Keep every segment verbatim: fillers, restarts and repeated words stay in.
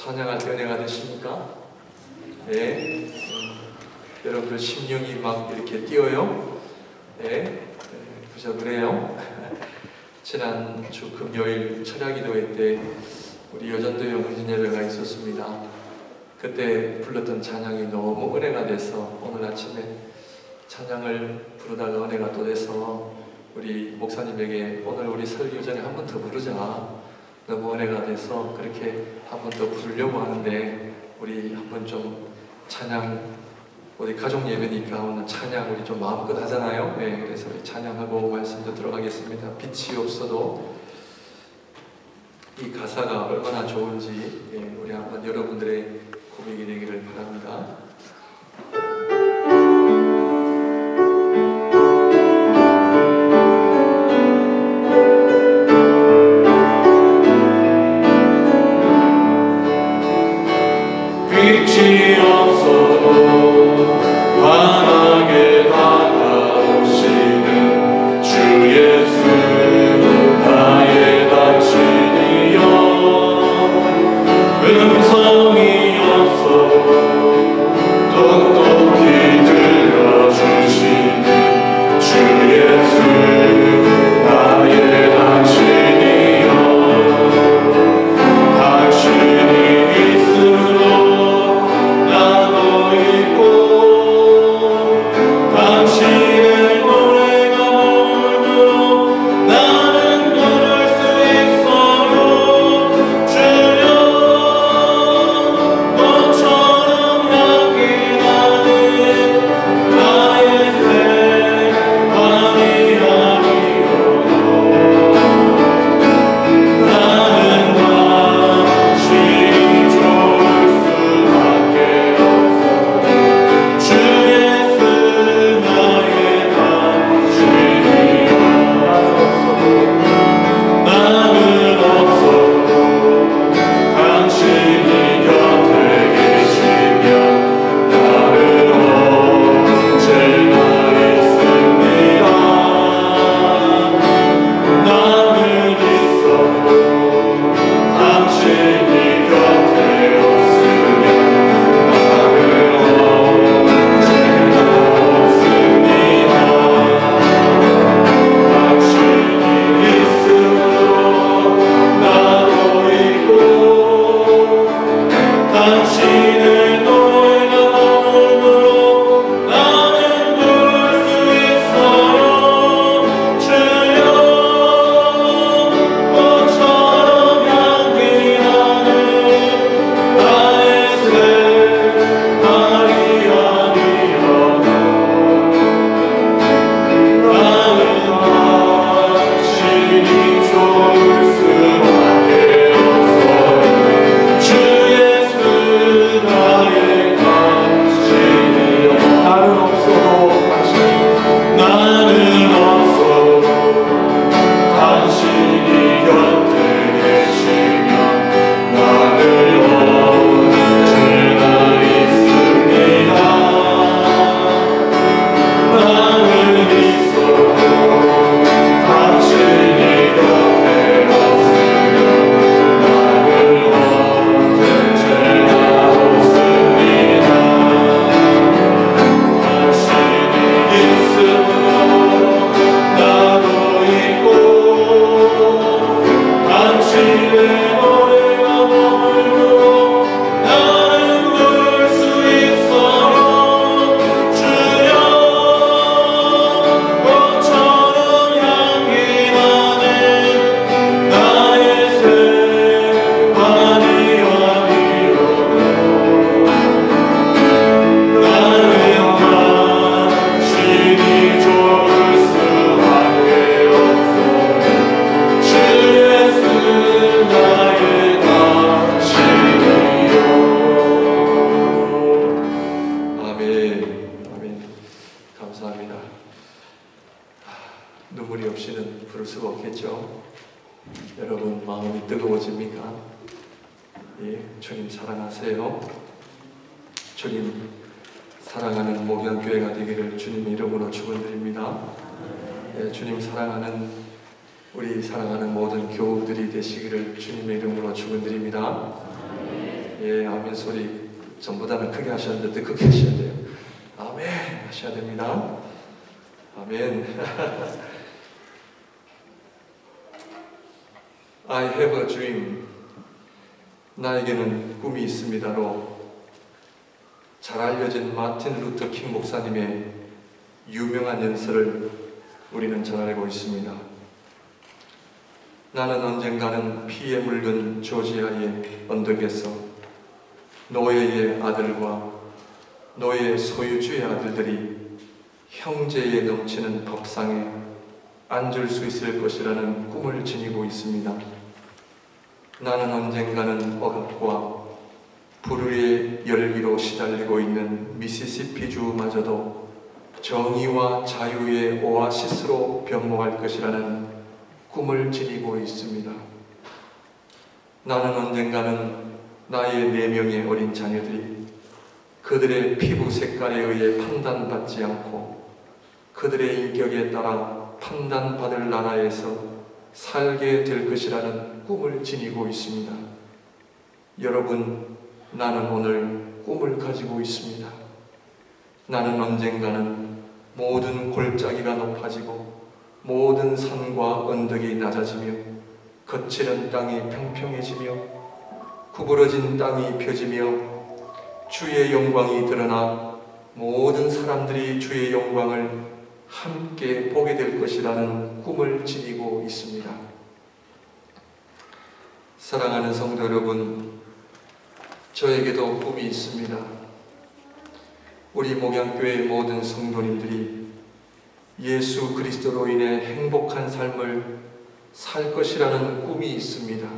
찬양할 때 은혜가 되십니까? 네. 여러분들 심령이 막 이렇게 뛰어요? 네. 네. 그저 그래요. 지난주 금요일 철야기도회 때 우리 여전도 영진 예배가 있었습니다. 그때 불렀던 찬양이 너무 은혜가 돼서 오늘 아침에 찬양을 부르다가 은혜가 또 돼서 우리 목사님에게 오늘 우리 설교 전에 한 번 더 부르자. 너무 은혜가 돼서 그렇게 한 번 더 부르려고 하는데 우리 한 번 좀 찬양, 우리 가족 예배니까 오늘 찬양 우리 좀 마음껏 하잖아요. 네, 그래서 우리 찬양하고 말씀도 들어가겠습니다. 빛이 없어도 이 가사가 얼마나 좋은지 예, 우리 한번 여러분들의 고백이 되기를 바랍니다. 빛이 없어도 환하게 다가오시는 주 예수 나의 당신이여 음성이 없어도 똑똑히 들려주시는 주 예수 나의 당신이여 당신이 있으므로 당신의 노래가 머물므로 나는 부를 수 있어요. 주여 꽃처럼 향기 나는 나의 생활이 아니어도 나는 당신이 좋을 수밖에 없어. 주 예수 나의 당신이여 나는 없어도 당신이 곁에 계시면 나는 언제나 있습니다. 나는 있어도 당신이 곁에 없으면 나는 언제나 없습니다. 당신이 있으므로 나도 있고 당신의 노래가 머물므로 나는 부를 수 있어요. 주여 꽃처럼 향기 나는 나의 생활이 아니어도 나는 당신이 좋을 수밖에 없어요. 주 예수 나의 당신이여 나는 없어도 당신 나는 없어도 당신이 곁에 계시면 나는 언제나 있습니다. 나는 있어도 당신이 곁에 없으면 나는 언제나 없습니다. 당신이 있으므로 나도 있고 당신의 노래가 머물므로 나는 부를 수 있어요. 주여 꽃처럼 향기 나는 나의 생활이 아니어도 나는 당신이 좋을 수밖에 없어. 주 예수 나의 당신이여. 아멘. 아멘. 감사합니다. 아, 눈물이 없이는 부를 수가 없겠죠. 여러분 마음이 뜨거워집니까? 예, 주님 사랑하세요. 주님 사랑하는 목양교회가 되기를 주님의 이름으로 축원드립니다. 예, 주님 사랑하는 우리 사랑하는 모든 교우들이 되시기를 주님의 이름으로 축원드립니다. 예, 예, 아멘 소리 전보다는 크게 하셨는데 더 크게 하셔야 돼요. 아멘 하셔야 됩니다. 아멘. I have a dream. 나에게는 꿈이 있습니다로 잘 알려진 마틴 루터 킹 목사님의 유명한 연설을 우리는 잘 알고 있습니다. 나는 언젠가는 피에 묽은 조지아의 언덕에서 노예의 아들과 노예 소유주의 아들들이 형제에 넘치는 밥상에 앉을 수 있을 것이라는 꿈을 지니고 있습니다. 나는 언젠가는 억압과 불의의 열기로 시달리고 있는 미시시피주마저도 정의와 자유의 오아시스로 변모할 것이라는 꿈을 지니고 있습니다. 나는 언젠가는 나의 네 명의 어린 자녀들이 그들의 피부 색깔에 의해 판단받지 않고 그들의 인격에 따라 판단받을 나라에서 살게 될 것이라는 꿈을 지니고 있습니다. 여러분, 나는 오늘 꿈을 가지고 있습니다. 나는 언젠가는 모든 골짜기가 높아지고 모든 산과 언덕이 낮아지며 거칠은 땅이 평평해지며 구부러진 땅이 펴지며 주의 영광이 드러나 모든 사람들이 주의 영광을 함께 보게 될 것이라는 꿈을 지니고 있습니다. 사랑하는 성도 여러분, 저에게도 꿈이 있습니다. 우리 목양교회의 모든 성도님들이 예수 그리스도로 인해 행복한 삶을 살 것이라는 꿈이 있습니다.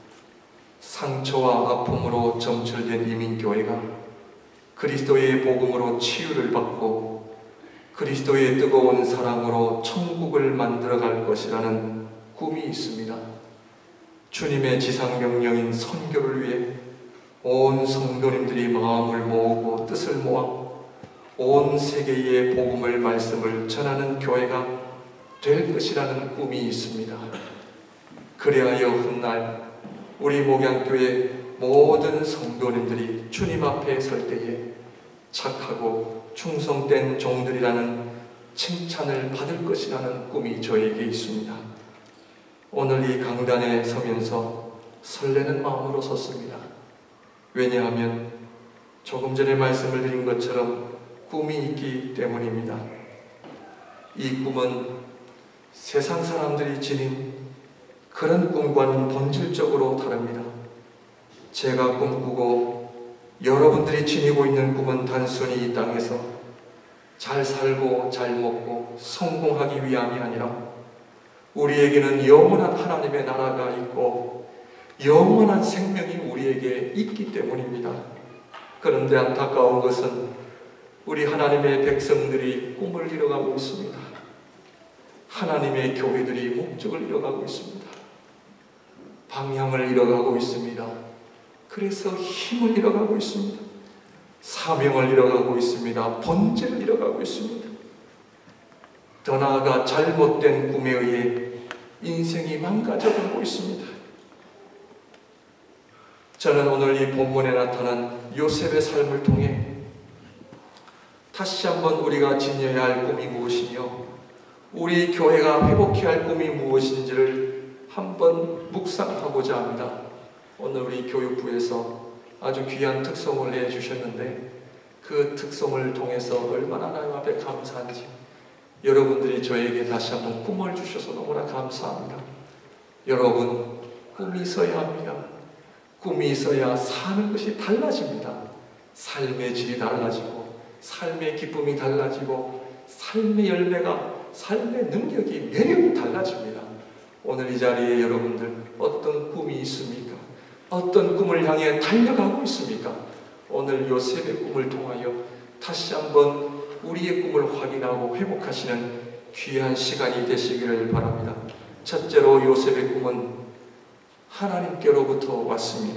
상처와 아픔으로 점철된 이민교회가 그리스도의 복음으로 치유를 받고 그리스도의 뜨거운 사랑으로 천국을 만들어갈 것이라는 꿈이 있습니다. 주님의 지상명령인 선교를 위해 온 성도님들이 마음을 모으고 뜻을 모아 온 세계의 복음을 말씀을 전하는 교회가 될 것이라는 꿈이 있습니다. 그리하여 훗날 우리 목양교회 모든 성도님들이 주님 앞에 설 때에 착하고 충성된 종들이라는 칭찬을 받을 것이라는 꿈이 저에게 있습니다. 오늘 이 강단에 서면서 설레는 마음으로 섰습니다. 왜냐하면 조금 전에 말씀을 드린 것처럼 꿈이 있기 때문입니다. 이 꿈은 세상 사람들이 지닌 그런 꿈과는 본질적으로 다릅니다. 제가 꿈꾸고 여러분들이 지니고 있는 꿈은 단순히 이 땅에서 잘 살고 잘 먹고 성공하기 위함이 아니라 우리에게는 영원한 하나님의 나라가 있고 영원한 생명이 우리에게 있기 때문입니다. 그런데 안타까운 것은 우리 하나님의 백성들이 꿈을 잃어가고 있습니다. 하나님의 교회들이 목적을 잃어가고 있습니다. 방향을 잃어가고 있습니다. 그래서 힘을 잃어가고 있습니다. 사명을 잃어가고 있습니다. 본질을 잃어가고 있습니다. 더 나아가 잘못된 꿈에 의해 인생이 망가져가고 있습니다. 저는 오늘 이 본문에 나타난 요셉의 삶을 통해 다시 한번 우리가 지녀야 할 꿈이 무엇이며 우리 교회가 회복해야 할 꿈이 무엇인지를 한번 묵상하고자 합니다. 오늘 우리 교육부에서 아주 귀한 특송을 내주셨는데 그 특송을 통해서 얼마나 하나님 앞에 감사한지 여러분들이 저에게 다시 한번 꿈을 주셔서 너무나 감사합니다. 여러분, 꿈이 있어야 합니다. 꿈이 있어야 사는 것이 달라집니다. 삶의 질이 달라지고 삶의 기쁨이 달라지고 삶의 열매가 삶의 능력이 매력이 달라집니다. 오늘 이 자리에 여러분들 어떤 꿈이 있습니까? 어떤 꿈을 향해 달려가고 있습니까? 오늘 요셉의 꿈을 통하여 다시 한번 우리의 꿈을 확인하고 회복하시는 귀한 시간이 되시기를 바랍니다. 첫째로 요셉의 꿈은 하나님께로부터 왔습니다.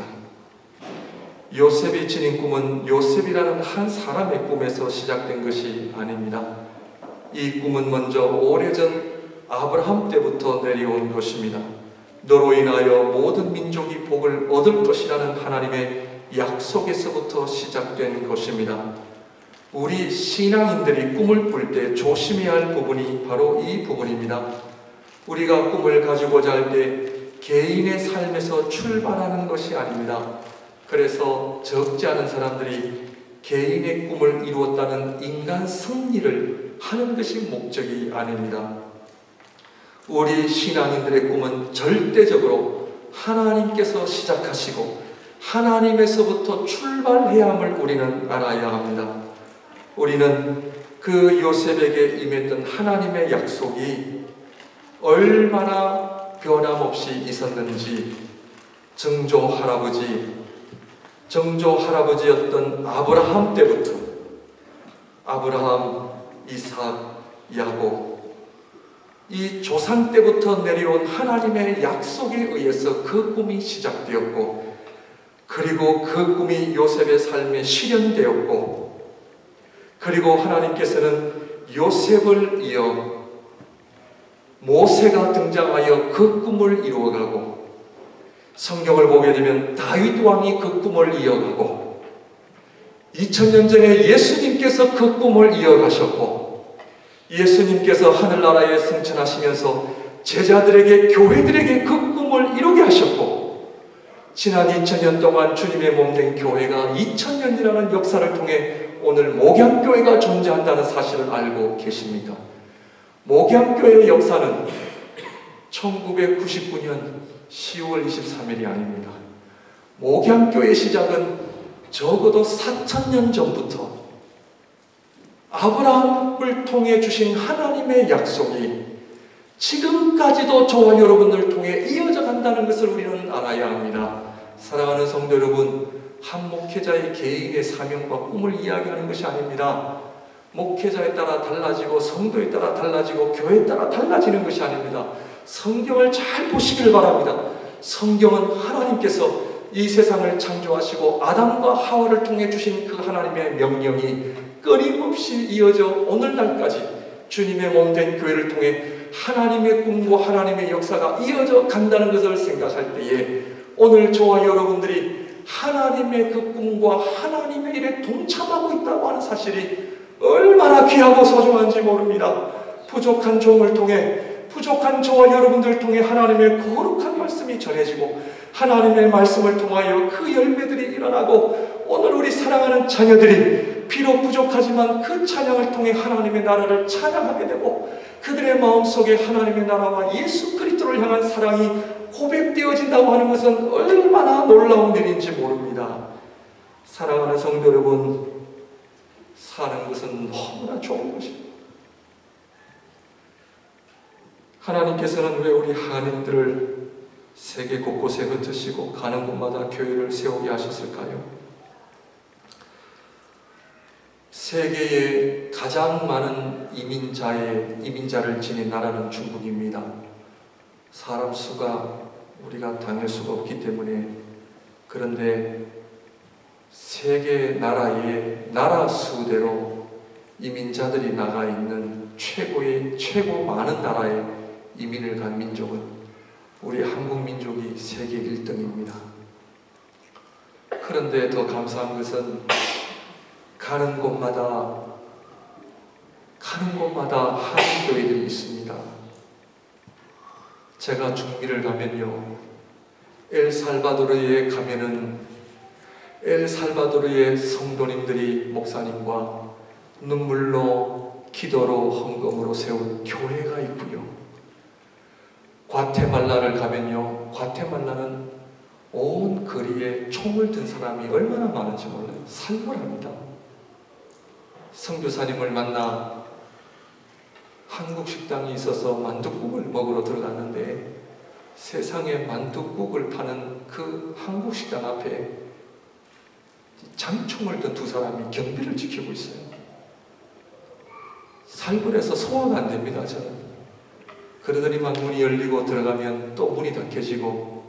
요셉이 지닌 꿈은 요셉이라는 한 사람의 꿈에서 시작된 것이 아닙니다. 이 꿈은 먼저 오래전 아브라함 때부터 내려온 것입니다. 너로 인하여 모든 민족이 복을 얻을 것이라는 하나님의 약속에서부터 시작된 것입니다. 우리 신앙인들이 꿈을 꿀 때 조심해야 할 부분이 바로 이 부분입니다. 우리가 꿈을 가지고자 할 때 개인의 삶에서 출발하는 것이 아닙니다. 그래서 적지 않은 사람들이 개인의 꿈을 이루었다는 인간 승리를 하는 것이 목적이 아닙니다. 우리 신앙인들의 꿈은 절대적으로 하나님께서 시작하시고 하나님에서부터 출발해야 함을 우리는 알아야 합니다. 우리는 그 요셉에게 임했던 하나님의 약속이 얼마나 변함없이 있었는지 증조 할아버지, 증조 할아버지였던 아브라함 때부터 아브라함, 이삭, 야곱 이 조상 때부터 내려온 하나님의 약속에 의해서 그 꿈이 시작되었고, 그리고 그 꿈이 요셉의 삶에 실현되었고, 그리고 하나님께서는 요셉을 이어 모세가 등장하여 그 꿈을 이루어가고, 성경을 보게 되면 다윗 왕이 그 꿈을 이어가고, 이천 년 전에 예수님께서 그 꿈을 이어가셨고, 예수님께서 하늘나라에 승천하시면서 제자들에게, 교회들에게 그 꿈을 이루게 하셨고, 지난 이천 년 동안 주님의 몸된 교회가 이천 년이라는 역사를 통해 오늘 목양교회가 존재한다는 사실을 알고 계십니까? 목양교회의 역사는 천구백구십구 년 시월 이십삼일이 아닙니다. 목양교회의 시작은 적어도 사천 년 전부터 아브라함을 통해 주신 하나님의 약속이 지금까지도 저와 여러분들을 통해 이어져 간다는 것을 우리는 알아야 합니다. 사랑하는 성도 여러분, 한 목회자의 개인의 사명과 꿈을 이야기하는 것이 아닙니다. 목회자에 따라 달라지고 성도에 따라 달라지고 교회에 따라 달라지는 것이 아닙니다. 성경을 잘 보시길 바랍니다. 성경은 하나님께서 이 세상을 창조하시고 아담과 하와를 통해 주신 그 하나님의 명령이 끊임없이 이어져 오늘날까지 주님의 몸된 교회를 통해 하나님의 꿈과 하나님의 역사가 이어져 간다는 것을 생각할 때에 오늘 저와 여러분들이 하나님의 그 꿈과 하나님의 일에 동참하고 있다고 하는 사실이 얼마나 귀하고 소중한지 모릅니다. 부족한 종을 통해, 부족한 저와 여러분들을 통해 하나님의 거룩한 말씀이 전해지고 하나님의 말씀을 통하여 그 열매들이 일어나고, 오늘 우리 사랑하는 자녀들이 비록 부족하지만 그 찬양을 통해 하나님의 나라를 찬양하게 되고, 그들의 마음속에 하나님의 나라와 예수 그리스도를 향한 사랑이 고백되어진다고 하는 것은 얼마나 놀라운 일인지 모릅니다. 사랑하는 성도 여러분, 사는 것은 너무나 좋은 것입니다. 하나님께서는 왜 우리 한인들을 세계 곳곳에 흩으시고 가는 곳마다 교회를 세우게 하셨을까요? 세계에 가장 많은 이민자의, 이민자를 지닌 나라는 중국입니다. 사람 수가 우리가 당할 수가 없기 때문에. 그런데 세계 나라의 나라 수대로 이민자들이 나가 있는 최고의, 최고 많은 나라에 이민을 간 민족은 우리 한국 민족이 세계 일 등입니다. 그런데 더 감사한 것은 가는 곳마다 가는 곳마다 한인교회들이 있습니다. 제가 중미를 가면요, 엘살바도르에 가면은 엘살바도르의 성도님들이 목사님과 눈물로, 기도로, 헌금으로 세운 교회가 있고요. 과테말라를 가면요, 과테말라는 온 거리에 총을 든 사람이 얼마나 많은지 몰라요. 살벌합니다. 선교사님을 만나 한국 식당이 있어서 만둣국을 먹으러 들어갔는데, 세상에 만둣국을 파는 그 한국 식당 앞에 장총을 든 두 사람이 경비를 지키고 있어요. 살벌해서 소화가 안 됩니다, 저는. 그러더니만 문이 열리고 들어가면 또 문이 닫혀지고,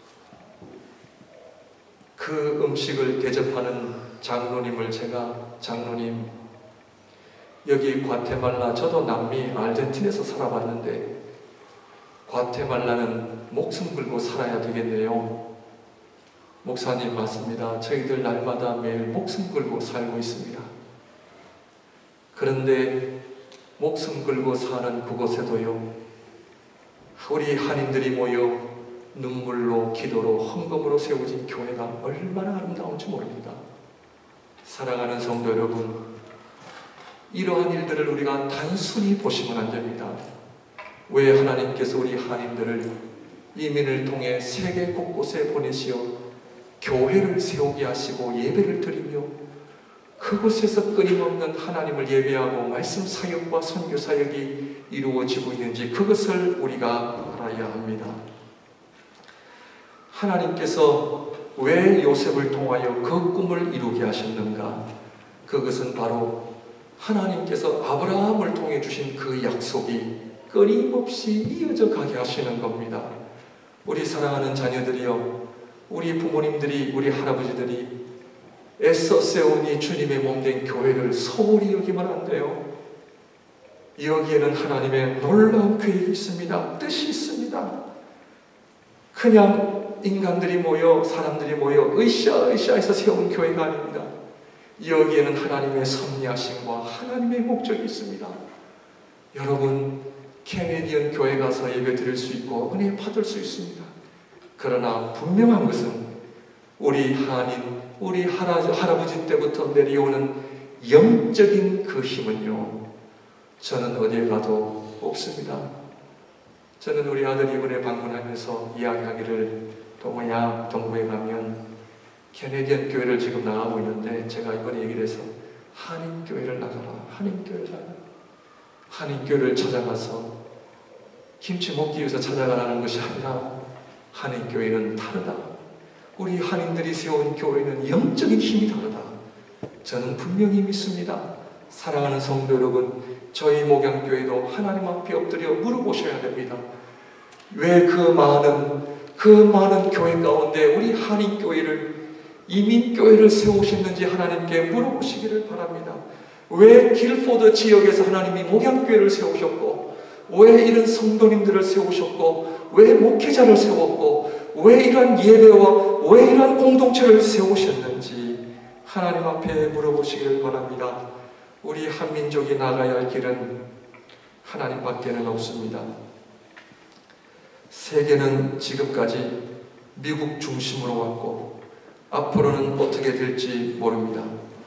그 음식을 대접하는 장로님을 제가, 장로님, 여기 과테말라, 저도 남미 아르헨티나에서 살아봤는데 과테말라는 목숨 걸고 살아야 되겠네요. 목사님 맞습니다. 저희들 날마다 매일 목숨 걸고 살고 있습니다. 그런데 목숨 걸고 사는 그곳에도요, 우리 한인들이 모여 눈물로, 기도로, 헌금으로 세워진 교회가 얼마나 아름다운지 모릅니다. 사랑하는 성도 여러분, 이러한 일들을 우리가 단순히 보시면 안 됩니다. 왜 하나님께서 우리 한인들을 이민을 통해 세계 곳곳에 보내시어 교회를 세우게 하시고 예배를 드리며 그곳에서 끊임없는 하나님을 예배하고 말씀 사역과 선교 사역이 이루어지고 있는지 그것을 우리가 알아야 합니다. 하나님께서 왜 요셉을 통하여 그 꿈을 이루게 하셨는가? 그것은 바로 하나님께서 아브라함을 통해 주신 그 약속이 끊임없이 이어져 가게 하시는 겁니다. 우리 사랑하는 자녀들이여, 우리 부모님들이, 우리 할아버지들이 애써 세운 이 주님의 몸된 교회를 소홀히 여기면 안 돼요. 여기에는 하나님의 놀라운 계획이 있습니다. 뜻이 있습니다. 그냥 인간들이 모여, 사람들이 모여 으쌰으쌰해서 세운 교회가 아닙니다. 여기에는 하나님의 섭리하심과 하나님의 목적이 있습니다. 여러분, 캐네디언 교회 가서 예배 드릴 수 있고 은혜 받을 수 있습니다. 그러나 분명한 것은 우리 한인, 우리 할아버지 때부터 내려오는 영적인 그 힘은요, 저는 어디에 가도 없습니다. 저는 우리 아들이 이번에 방문하면서 이야기하기를, 동호야, 동부에 가면 캐네디언 교회를 지금 나가고 있는데, 제가 이번에 얘기를 해서 한인교회를 나가라, 한인교회를 나가라. 한인교회를 찾아가서 김치 먹기 위해서 찾아가라는 것이 아니라 한인교회는 다르다. 우리 한인들이 세운 교회는 영적인 힘이 다르다. 저는 분명히 믿습니다. 사랑하는 성도 여러분, 저희 목양교회도 하나님 앞에 엎드려 물어보셔야 됩니다. 왜 그 많은 그 많은 교회 가운데 우리 한인교회를, 이민교회를 세우셨는지 하나님께 물어보시기를 바랍니다. 왜 길포드 지역에서 하나님이 목양교회를 세우셨고, 왜 이런 성도님들을 세우셨고, 왜 목회자를 세웠고, 왜 이러한 예배와 왜 이러한 공동체를 세우셨는지 하나님 앞에 물어보시기를 바랍니다. 우리 한민족이 나가야 할 길은 하나님밖에는 없습니다. 세계는 지금까지 미국 중심으로 왔고 앞으로는 어떻게 될지 모릅니다.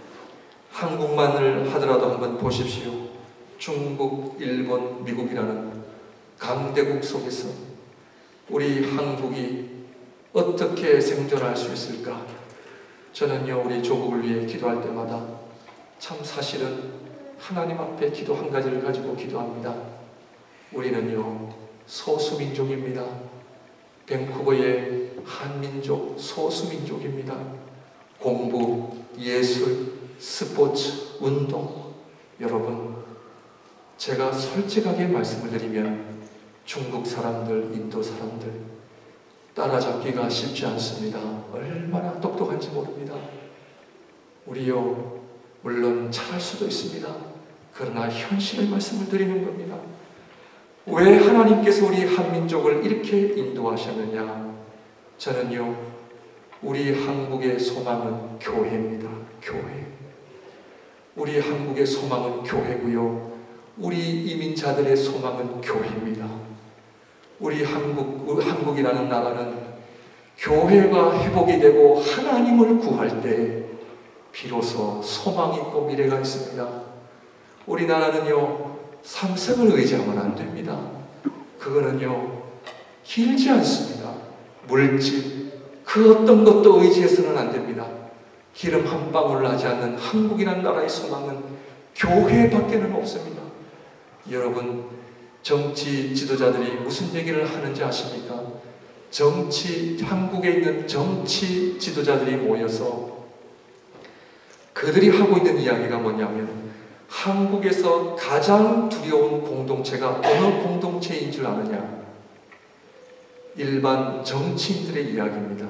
한국만을 하더라도 한번 보십시오. 중국, 일본, 미국이라는 강대국 속에서 우리 한국이 어떻게 생존할 수 있을까? 저는요, 우리 조국을 위해 기도할 때마다 참 사실은 하나님 앞에 기도 한 가지를 가지고 기도합니다. 우리는요, 소수민족입니다. 밴쿠버의 한민족, 소수민족입니다. 공부, 예술, 스포츠, 운동. 여러분, 제가 솔직하게 말씀을 드리면 중국 사람들, 인도 사람들 따라잡기가 쉽지 않습니다. 얼마나 똑똑한지 모릅니다. 우리요, 물론 잘할 수도 있습니다. 그러나 현실의 말씀을 드리는 겁니다. 왜 하나님께서 우리 한민족을 이렇게 인도하셨느냐? 저는요, 우리 한국의 소망은 교회입니다. 교회. 우리 한국의 소망은 교회고요, 우리 이민자들의 소망은 교회입니다. 우리 한국, 한국이라는 나라는 교회가 회복이 되고 하나님을 구할 때 비로소 소망이 있고 미래가 있습니다. 우리나라는요, 삼성을 의지하면 안 됩니다. 그거는요, 길지 않습니다. 물질, 그 어떤 것도 의지해서는 안 됩니다. 기름 한 방울 나지 않는 한국이라는 나라의 소망은 교회밖에는 없습니다. 여러분, 정치 지도자들이 무슨 얘기를 하는지 아십니까? 정치, 한국에 있는 정치 지도자들이 모여서 그들이 하고 있는 이야기가 뭐냐면, 한국에서 가장 두려운 공동체가 어느 공동체인 줄 아느냐? 일반 정치인들의 이야기입니다.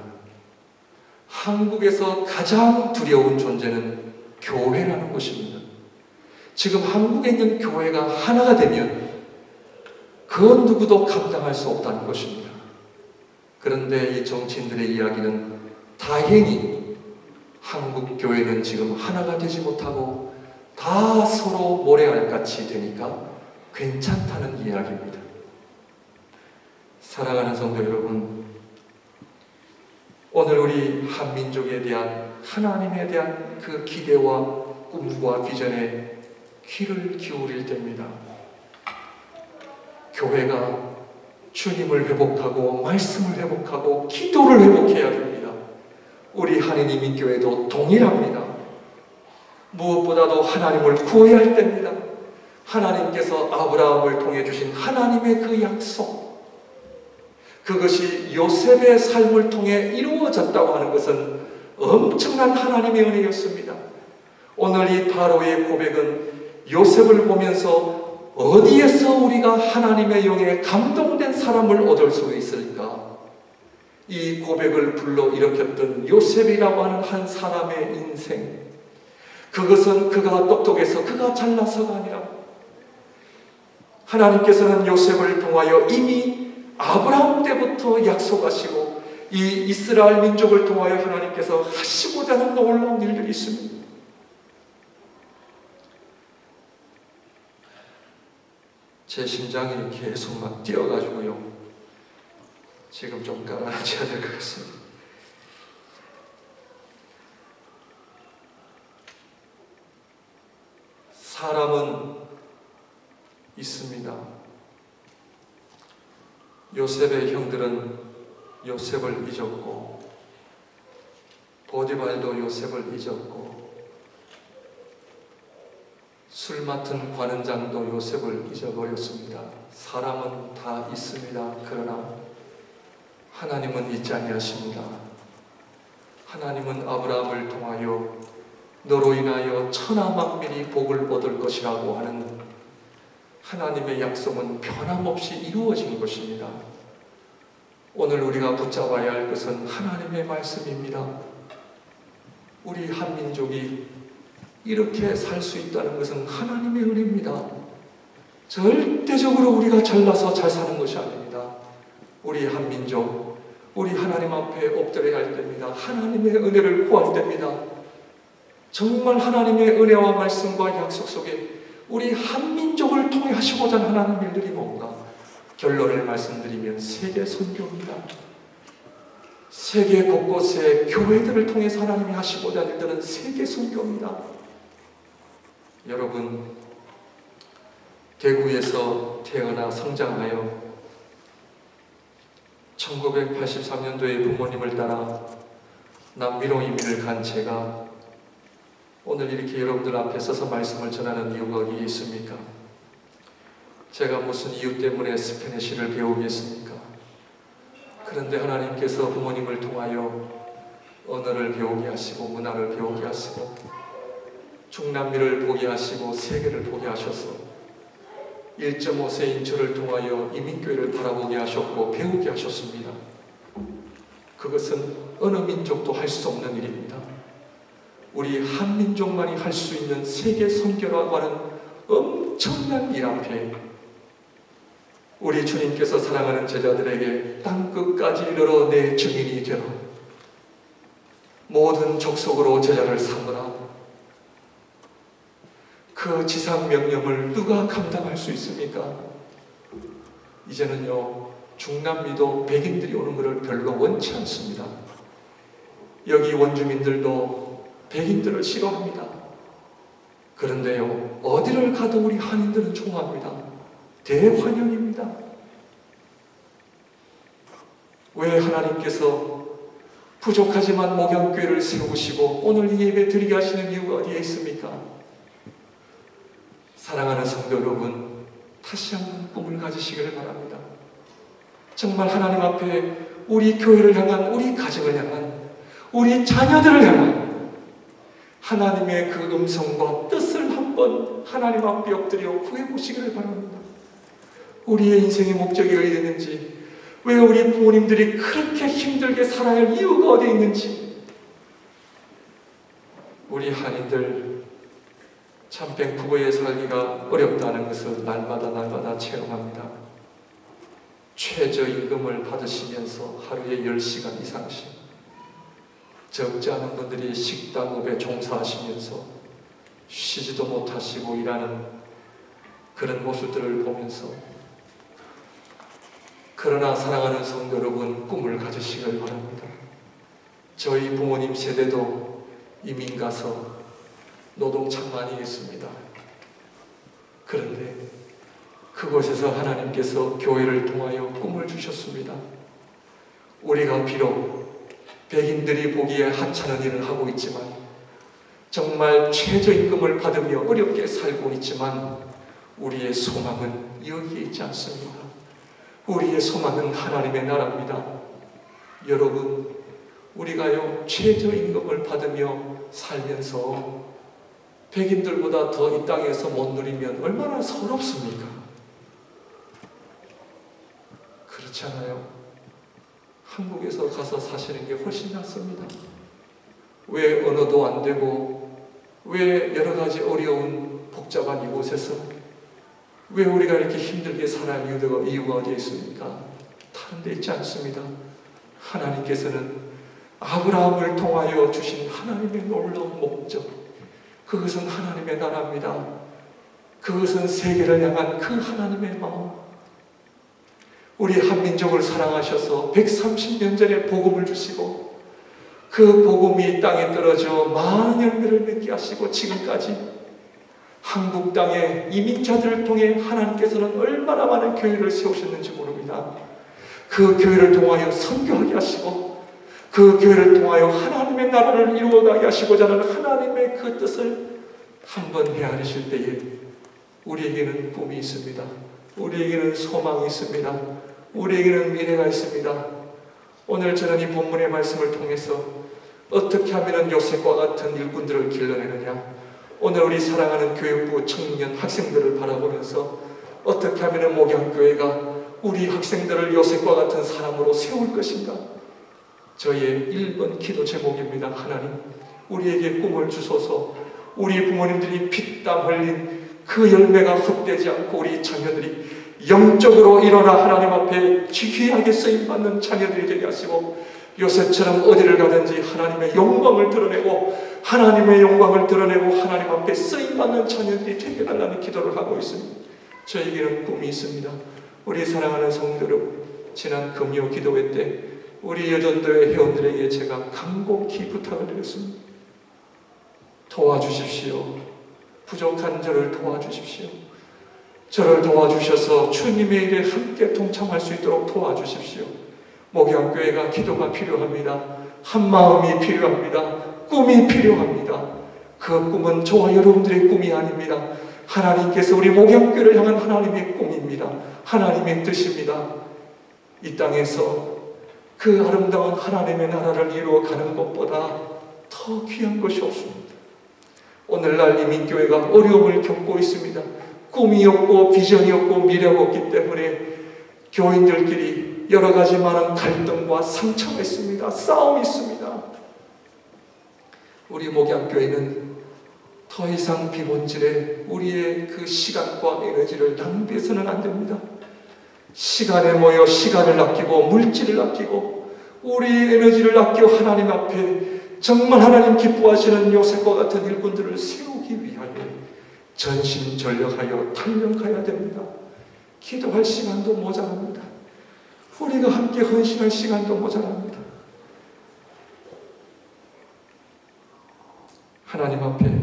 한국에서 가장 두려운 존재는 교회라는 것입니다. 지금 한국에 있는 교회가 하나가 되면 그 누구도 감당할 수 없다는 것입니다. 그런데 이 정치인들의 이야기는 다행히 한국 교회는 지금 하나가 되지 못하고 다 서로 모래알같이 되니까 괜찮다는 이야기입니다. 사랑하는 성도 여러분, 오늘 우리 한민족에 대한 하나님에 대한 그 기대와 꿈과 비전에 귀를 기울일 때입니다. 교회가 주님을 회복하고 말씀을 회복하고 기도를 회복해야 됩니다. 우리 한인이민교회도 동일합니다. 무엇보다도 하나님을 구해야 할 때입니다. 하나님께서 아브라함을 통해 주신 하나님의 그 약속, 그것이 요셉의 삶을 통해 이루어졌다고 하는 것은 엄청난 하나님의 은혜였습니다. 오늘 이 바로의 고백은 요셉을 보면서 어디에서 우리가 하나님의 영에 감동된 사람을 얻을 수 있을까? 이 고백을 불러일으켰던 요셉이라고 하는 한 사람의 인생, 그것은 그가 똑똑해서 그가 잘나서가 아니라 하나님께서는 요셉을 통하여 이미 아브라함 때부터 약속하시고 이 이스라엘 민족을 통하여 하나님께서 하시고자 하는 놀라운 일들이 있습니다. 제 심장이 계속 막 뛰어가지고요, 지금 좀 가라앉혀야 될 것 같습니다. 사람은 있습니다. 요셉의 형들은 요셉을 잊었고, 보디발도 요셉을 잊었고, 술 맡은 관원장도 요셉을 잊어버렸습니다. 사람은 다 있습니다. 그러나 하나님은 잊지 아니하십니다. 하나님은 아브라함을 통하여 너로 인하여 천하 만민이 복을 얻을 것이라고 하는 하나님의 약속은 변함없이 이루어진 것입니다. 오늘 우리가 붙잡아야 할 것은 하나님의 말씀입니다. 우리 한민족이 이렇게 살 수 있다는 것은 하나님의 은혜입니다. 절대적으로 우리가 잘나서 잘 사는 것이 아닙니다. 우리 한민족, 우리 하나님 앞에 엎드려야 할 때입니다. 하나님의 은혜를 구할 때입니다. 정말 하나님의 은혜와 말씀과 약속 속에 우리 한민족을 통해 하시고자 하는 하나님 일들이 뭔가? 결론을 말씀드리면 세계 선교입니다. 세계 곳곳에 교회들을 통해서 하나님이 하시고자 하는 일들은 세계 선교입니다. 여러분, 대구에서 태어나 성장하여 천구백팔십삼 년도에 부모님을 따라 남미로 이민을 간 제가 오늘 이렇게 여러분들 앞에 서서 말씀을 전하는 이유가 어디에 있습니까? 제가 무슨 이유 때문에 스페니쉬를 배우겠습니까? 그런데 하나님께서 부모님을 통하여 언어를 배우게 하시고 문화를 배우게 하시고 중남미를 보게 하시고 세계를 보게 하셔서 일 점 오 세인 저를 통하여 이민교회를 바라보게 하셨고 배우게 하셨습니다. 그것은 어느 민족도 할 수 없는 일입니다. 우리 한민족만이 할 수 있는 세계 선교라고 하는 엄청난 일 앞에 우리 주님께서 사랑하는 제자들에게 땅끝까지 이르러 내 증인이 되라, 모든 족속으로 제자를 삼으라, 그 지상 명령을 누가 감당할 수 있습니까? 이제는요, 중남미도 백인들이 오는 것을 별로 원치 않습니다. 여기 원주민들도 백인들을 싫어합니다. 그런데요, 어디를 가도 우리 한인들은 좋아합니다. 대환영입니다. 왜 하나님께서 부족하지만 목양교회를 세우시고 오늘 이 예배 드리게 하시는 이유가 어디에 있습니까? 사랑하는 성도 여러분, 다시 한번 꿈을 가지시기를 바랍니다. 정말 하나님 앞에 우리 교회를 향한, 우리 가정을 향한, 우리 자녀들을 향한 하나님의 그 음성과 뜻을 한번 하나님 앞에 엎드려 구해보시기를 바랍니다. 우리의 인생의 목적이 어디 있는지, 왜 우리 부모님들이 그렇게 힘들게 살아야 할 이유가 어디 있는지, 우리 한인들 참 밴쿠버에 살기가 어렵다는 것을 날마다 날마다 체험합니다. 최저임금을 받으시면서 하루에 열 시간 이상씩 적지 않은 분들이 식당업에 종사하시면서 쉬지도 못하시고 일하는 그런 모습들을 보면서, 그러나 사랑하는 성도 여러분, 꿈을 가지시길 바랍니다. 저희 부모님 세대도 이민 가서 노동참 많이 했습니다. 그런데 그곳에서 하나님께서 교회를 통하여 꿈을 주셨습니다. 우리가 비록 백인들이 보기에 하찮은 일을 하고 있지만, 정말 최저임금을 받으며 어렵게 살고 있지만, 우리의 소망은 여기에 있지 않습니다. 우리의 소망은 하나님의 나라입니다. 여러분, 우리가요 최저임금을 받으며 살면서 백인들보다 더 이 땅에서 못 누리면 얼마나 서럽습니까? 그렇지 않아요? 한국에서 가서 사시는 게 훨씬 낫습니다. 왜 언어도 안 되고, 왜 여러 가지 어려운 복잡한 이곳에서 왜 우리가 이렇게 힘들게 살아야 할 이유가, 이유가 어디에 있습니까? 다른 데 있지 않습니다. 하나님께서는 아브라함을 통하여 주신 하나님의 놀라운 목적, 그것은 하나님의 나라입니다. 그것은 세계를 향한 그 하나님의 마음. 우리 한민족을 사랑하셔서 백삼십 년 전에 복음을 주시고, 그 복음이 땅에 떨어져 많은 열매를 맺게 하시고, 지금까지 한국 땅에 이민자들을 통해 하나님께서는 얼마나 많은 교회를 세우셨는지 모릅니다. 그 교회를 통하여 선교하게 하시고, 그 교회를 통하여 하나님의 나라를 이루어가게 하시고자 하는 하나님의 그 뜻을 한번 헤아리실 때에 우리에게는 꿈이 있습니다. 우리에게는 소망이 있습니다. 우리에게는 미래가 있습니다. 오늘 저는 이 본문의 말씀을 통해서 어떻게 하면 요셉과 같은 일꾼들을 길러내느냐, 오늘 우리 사랑하는 교육부 청년 학생들을 바라보면서 어떻게 하면 목양교회가 우리 학생들을 요셉과 같은 사람으로 세울 것인가, 저의 일 번 기도 제목입니다. 하나님, 우리에게 꿈을 주소서. 우리 부모님들이 피땀 흘린 그 열매가 헛되지 않고 우리 자녀들이 영적으로 일어나 하나님 앞에 귀하게 쓰임받는 자녀들이 되게 하시고, 요셉처럼 어디를 가든지 하나님의 영광을 드러내고 하나님의 영광을 드러내고 하나님 앞에 쓰임받는 자녀들이 되게 달라는 기도를 하고 있습니다. 저에게는 꿈이 있습니다. 우리 사랑하는 성도 여러분, 지난 금요 기도회 때 우리 여전도회 회원들에게 제가 간곡히 부탁을 드렸습니다. 도와주십시오. 부족한 저를 도와주십시오. 저를 도와주셔서 주님의 일에 함께 동참할 수 있도록 도와주십시오. 목양교회가 기도가 필요합니다. 한마음이 필요합니다. 꿈이 필요합니다. 그 꿈은 저와 여러분들의 꿈이 아닙니다. 하나님께서 우리 목양교회를 향한 하나님의 꿈입니다. 하나님의 뜻입니다. 이 땅에서 그 아름다운 하나님의 나라를 이루어가는 것보다 더 귀한 것이 없습니다. 오늘날 이민교회가 어려움을 겪고 있습니다. 꿈이 없고 비전이 없고 미래가 없기 때문에 교인들끼리 여러 가지 많은 갈등과 상처가 있습니다. 싸움이 있습니다. 우리 목양교회는 더 이상 비본질에 우리의 그 시간과 에너지를 낭비해서는 안 됩니다. 시간에 모여 시간을 아끼고 물질을 아끼고 우리의 에너지를 아끼고 하나님 앞에 정말 하나님 기뻐하시는 요셉과 같은 일꾼들을 세우기 위하여 전심전력하여 탄력해야 됩니다. 기도할 시간도 모자랍니다. 우리가 함께 헌신할 시간도 모자랍니다. 하나님 앞에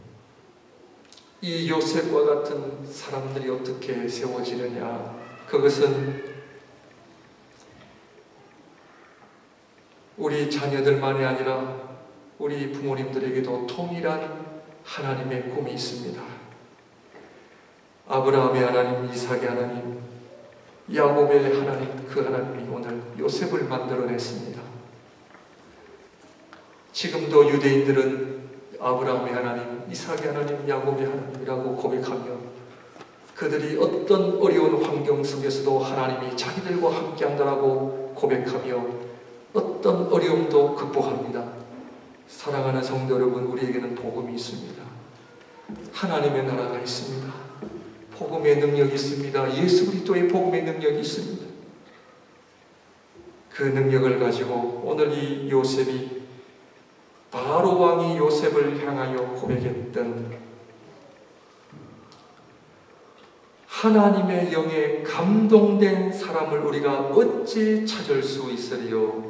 이 요셉과 같은 사람들이 어떻게 세워지느냐, 그것은 우리 자녀들만이 아니라 우리 부모님들에게도 동일한 하나님의 꿈이 있습니다. 아브라함의 하나님, 이삭의 하나님, 야곱의 하나님, 그 하나님이 오늘 요셉을 만들어냈습니다. 지금도 유대인들은 아브라함의 하나님, 이삭의 하나님, 야곱의 하나님이라고 고백하며 그들이 어떤 어려운 환경 속에서도 하나님이 자기들과 함께한다라고 고백하며 어떤 어려움도 극복합니다. 사랑하는 성도 여러분, 우리에게는 복음이 있습니다. 하나님의 나라가 있습니다. 복음의 능력이 있습니다. 예수 그리스도의 복음의 능력이 있습니다. 그 능력을 가지고 오늘 이 요셉이 바로 왕이 요셉을 향하여 고백했던 하나님의 영에 감동된 사람을 우리가 어찌 찾을 수 있으리요?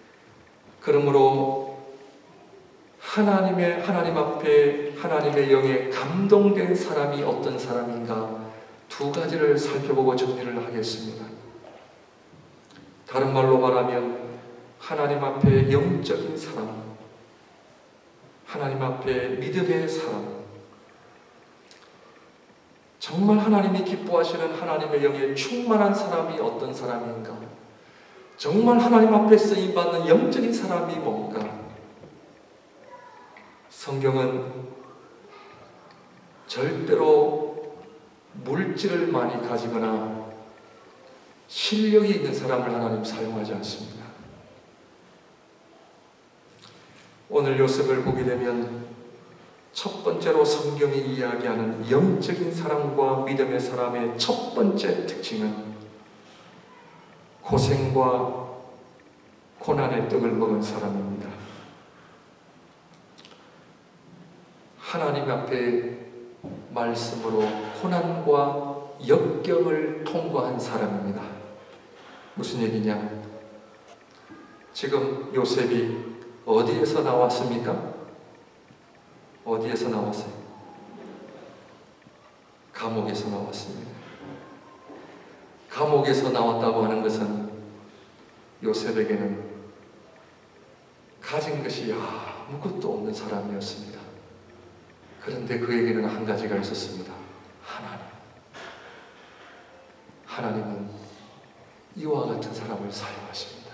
그러므로 하나님의 하나님 앞에 하나님의 영에 감동된 사람이 어떤 사람인가 두 가지를 살펴보고 정리를 하겠습니다. 다른 말로 말하면 하나님 앞에 영적인 사람, 하나님 앞에 믿음의 사람, 정말 하나님이 기뻐하시는 하나님의 영에 충만한 사람이 어떤 사람인가? 정말 하나님 앞에 쓰임받는 영적인 사람이 뭔가? 성경은 절대로 물질을 많이 가지거나 실력이 있는 사람을 하나님 사용하지 않습니다. 오늘 요셉을 보게 되면 첫 번째로 성경이 이야기하는 영적인 사람과 믿음의 사람의 첫 번째 특징은 고생과 고난의 떡을 먹은 사람입니다. 하나님 앞에 말씀으로 고난과 역경을 통과한 사람입니다. 무슨 얘기냐? 지금 요셉이 어디에서 나왔습니까? 어디에서 나왔어요? 감옥에서 나왔습니다. 감옥에서 나왔다고 하는 것은 요셉에게는 가진 것이 아무것도 없는 사람이었습니다. 그런데 그에게는 한 가지가 있었습니다. 하나님. 하나님은 이와 같은 사람을 사용하십니다.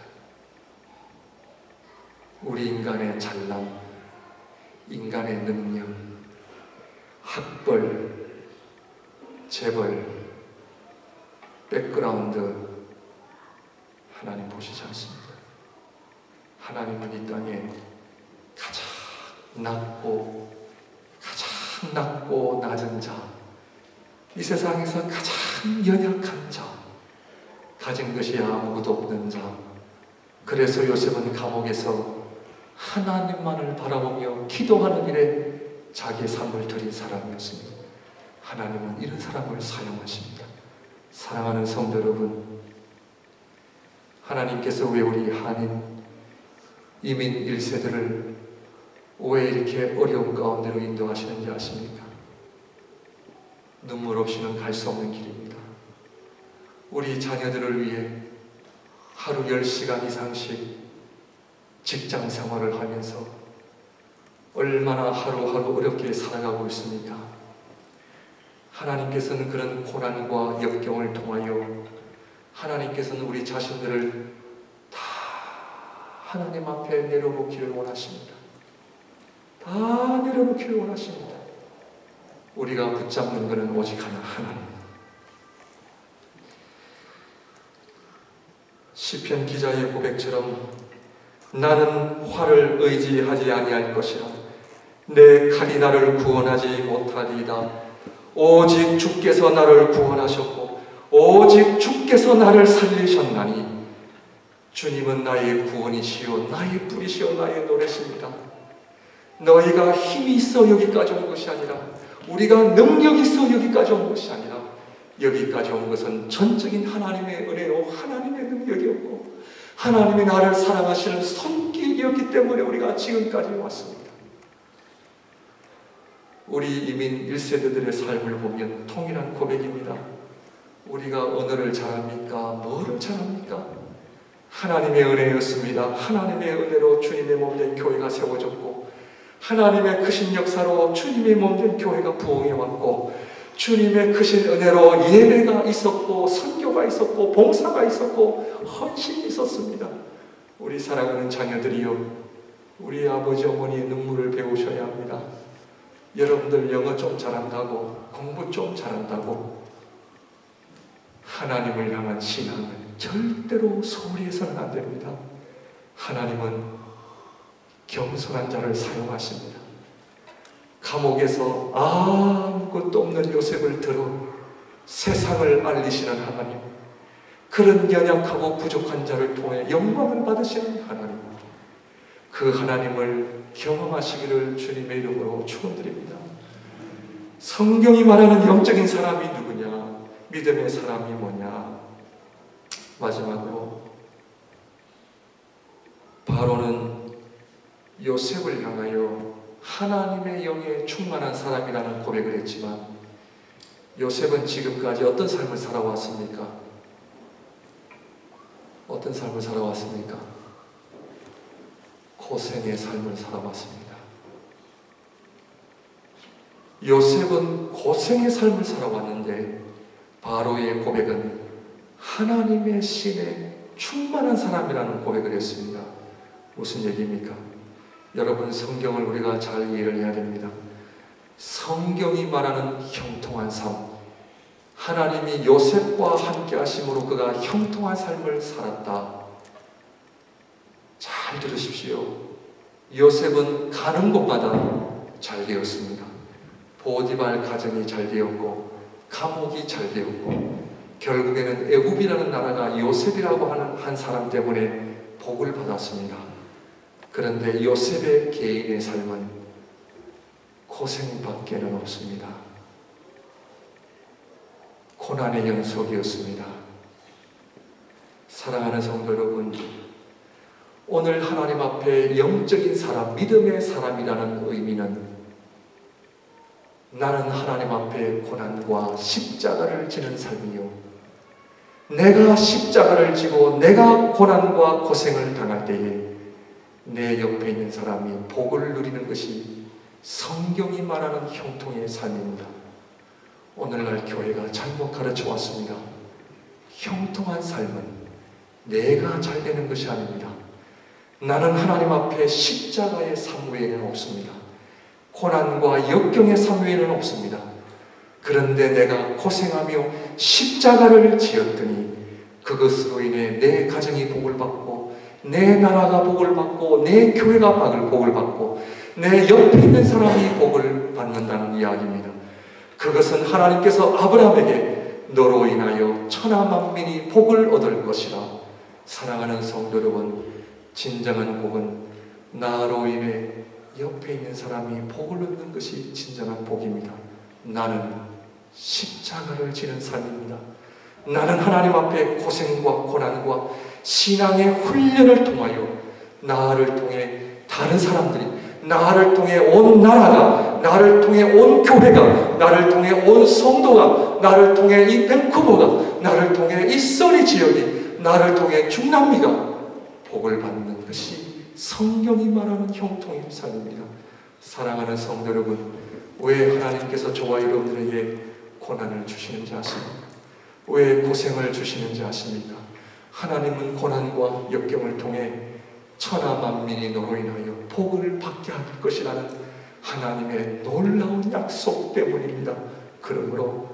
우리 인간의 잘남, 인간의 능력, 학벌, 재벌, 백그라운드 하나님 보시지 않습니다. 하나님은 이 땅에 가장 낮고 가장 낮고 낮은 자, 이 세상에서 가장 연약한 자, 가진 것이 아무것도 없는 자, 그래서 요셉은 감옥에서 하나님만을 바라보며 기도하는 일에 자기의 삶을 드린 사람이었습니다. 하나님은 이런 사람을 사용하십니다. 사랑하는 성도 여러분, 하나님께서 왜 우리 한인 이민 일 세들을 왜 이렇게 어려운 가운데로 인도하시는지 아십니까? 눈물 없이는 갈 수 없는 길입니다. 우리 자녀들을 위해 하루 열 시간 이상씩 직장 생활을 하면서 얼마나 하루하루 어렵게 살아가고 있습니까? 하나님께서는 그런 고난과 역경을 통하여 하나님께서는 우리 자신들을 다 하나님 앞에 내려놓기를 원하십니다. 다 내려놓기를 원하십니다. 우리가 붙잡는 것은 오직 하나, 하나님. 시편 기자의 고백처럼 나는 활을 의지하지 아니할 것이라. 내 칼이 나를 구원하지 못하리이다. 오직 주께서 나를 구원하셨고 오직 주께서 나를 살리셨나니 주님은 나의 구원이시요 나의 뿌리시요 나의 노래십니다. 너희가 힘이 있어 여기까지 온 것이 아니라, 우리가 능력이 있어 여기까지 온 것이 아니라, 여기까지 온 것은 전적인 하나님의 은혜요 하나님의 능력이었고 하나님이 나를 사랑하시는 손길이었기 때문에 우리가 지금까지 왔습니다. 우리 이민 일 세대들의 삶을 보면 통일한 고백입니다. 우리가 언어를 잘합니까? 뭐를 잘합니까? 하나님의 은혜였습니다. 하나님의 은혜로 주님의 몸된 교회가 세워졌고, 하나님의 크신 역사로 주님의 몸된 교회가 부흥해왔고, 주님의 크신 은혜로 예배가 있었고 선교가 있었고 봉사가 있었고 헌신이 있었습니다. 우리 사랑하는 자녀들이요, 우리 아버지 어머니의 눈물을 배우셔야 합니다. 여러분들 영어 좀 잘한다고, 공부 좀 잘한다고 하나님을 향한 신앙을 절대로 소홀히 해서는 안 됩니다. 하나님은 겸손한 자를 사용하십니다. 감옥에서 아무것도 없는 요셉을 들어 세상을 알리시는 하나님, 그런 연약하고 부족한 자를 통해 영광을 받으시는 하나님, 그 하나님을 경험하시기를 주님의 이름으로 축원드립니다. 성경이 말하는 영적인 사람이 누구냐? 믿음의 사람이 뭐냐? 마지막으로 바로는 요셉을 향하여 하나님의 영에 충만한 사람이라는 고백을 했지만 요셉은 지금까지 어떤 삶을 살아왔습니까? 어떤 삶을 살아왔습니까? 고생의 삶을 살아왔습니다. 요셉은 고생의 삶을 살아왔는데 바로의 고백은 하나님의 신에 충만한 사람이라는 고백을 했습니다. 무슨 얘기입니까? 여러분, 성경을 우리가 잘 이해를 해야 됩니다. 성경이 말하는 형통한 삶, 하나님이 요셉과 함께 하심으로 그가 형통한 삶을 살았다. 잘 들으십시오. 요셉은 가는 곳마다 잘 되었습니다. 보디발 가정이 잘 되었고 감옥이 잘 되었고 결국에는 애굽이라는 나라가 요셉이라고 하는 한 사람 때문에 복을 받았습니다. 그런데 요셉의 개인의 삶은 고생밖에는 없습니다. 고난의 연속이었습니다. 사랑하는 성도 여러분, 오늘 하나님 앞에 영적인 사람, 믿음의 사람이라는 의미는 나는 하나님 앞에 고난과 십자가를 지는 삶이요, 내가 십자가를 지고 내가 고난과 고생을 당할 때에 내 옆에 있는 사람이 복을 누리는 것이 성경이 말하는 형통의 삶입니다. 오늘날 교회가 잘못 가르쳐 왔습니다. 형통한 삶은 내가 잘 되는 것이 아닙니다. 나는 하나님 앞에 십자가의 삶 외에는 없습니다. 고난과 역경의 삶 외에는 없습니다. 그런데 내가 고생하며 십자가를 지었더니 그것으로 인해 내 가정이 복을 받고 내 나라가 복을 받고 내 교회가 복을 받고 내 옆에 있는 사람이 복을 받는다는 이야기입니다. 그것은 하나님께서 아브라함에게 너로 인하여 천하 만민이 복을 얻을 것이라. 사랑하는 성도 여러분, 진정한 복은 나로 인해 옆에 있는 사람이 복을 얻는 것이 진정한 복입니다. 나는 십자가를 지는 삶입니다. 나는 하나님 앞에 고생과 고난과 신앙의 훈련을 통하여 나를 통해 다른 사람들이, 나를 통해 온 나라가, 나를 통해 온 교회가, 나를 통해 온 성도가, 나를 통해 이 밴쿠버가, 나를 통해 이 써니 지역이, 나를 통해 중남미가 복을 받는 것이 성경이 말하는 형통의 삶입니다. 사랑하는 성도 여러분, 왜 하나님께서 저와 여러분들에게 고난을 주시는지 아십니까? 왜 고생을 주시는지 아십니까? 하나님은 고난과 역경을 통해 천하 만민이 너로 인하여 복을 받게 할 것이라는 하나님의 놀라운 약속 때문입니다. 그러므로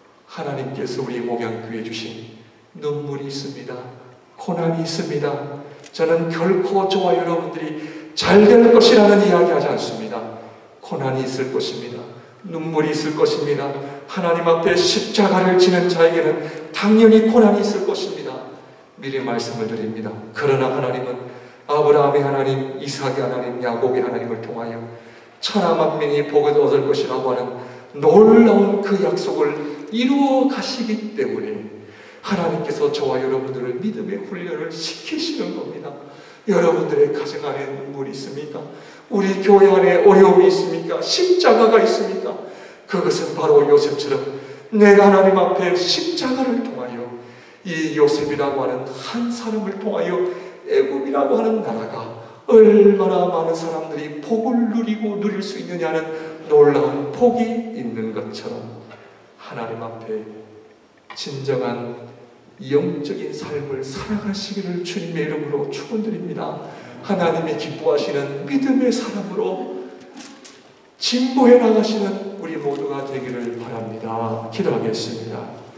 하나님께서 우리 목양교회에 주신 눈물이 있습니다. 고난이 있습니다. 저는 결코 저와 여러분들이 잘 될 것이라는 이야기하지 않습니다. 고난이 있을 것입니다. 눈물이 있을 것입니다. 하나님 앞에 십자가를 지는 자에게는 당연히 고난이 있을 것입니다. 미리 말씀을 드립니다. 그러나 하나님은 아브라함의 하나님, 이삭의 하나님, 야곱의 하나님을 통하여 천하 만민이 복을 얻을 것이라고 하는 놀라운 그 약속을 이루어 가시기 때문에 하나님께서 저와 여러분들을 믿음의 훈련을 시키시는 겁니다. 여러분들의 가정 안에 눈물이 있습니까? 우리 교회 안에 어려움이 있습니까? 십자가가 있습니까? 그것은 바로 요셉처럼 내가 하나님 앞에 십자가를 통하여 이 요셉이라고 하는 한 사람을 통하여 애굽이라고 하는 나라가 얼마나 많은 사람들이 복을 누리고 누릴 수 있느냐는 놀라운 복이 있는 것처럼 하나님 앞에 진정한 영적인 삶을 살아가시기를 주님의 이름으로 축원드립니다. 하나님이 기뻐하시는 믿음의 사람으로 진보해 나가시는 우리 모두가 되기를 바랍니다. 기도하겠습니다.